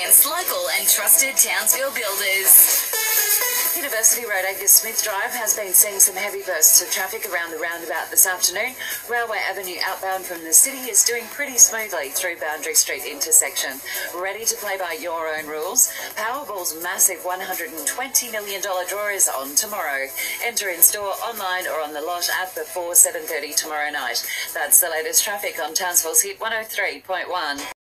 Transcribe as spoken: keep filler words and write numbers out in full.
experienced, local and trusted Townsville builders. University Road, Angus Smith Drive has been seeing some heavy bursts of traffic around the roundabout this afternoon. Railway Avenue outbound from the city is doing pretty smoothly through Boundary Street intersection. Ready to play by your own rules? Powerball's massive one hundred twenty million dollars draw is on tomorrow. Enter in store, online or on the Lot app before seven thirty tomorrow night. That's the latest traffic on Townsville's Hit one oh three point one.